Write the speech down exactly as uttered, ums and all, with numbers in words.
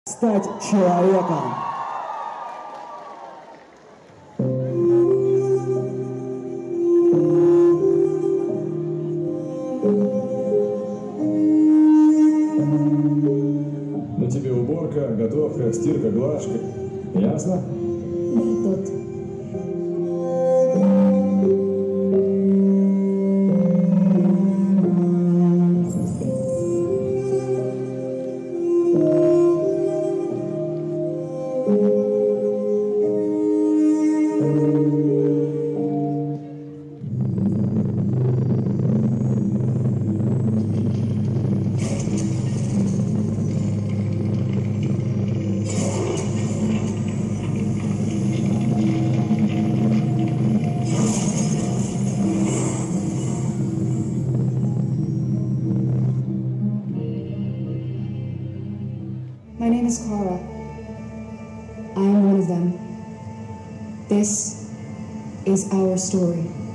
Стать человеком. На тебе уборка, готовка, стирка, глажка. Ясно? Да, тот. My name is Kara. I am one of them. This is our story.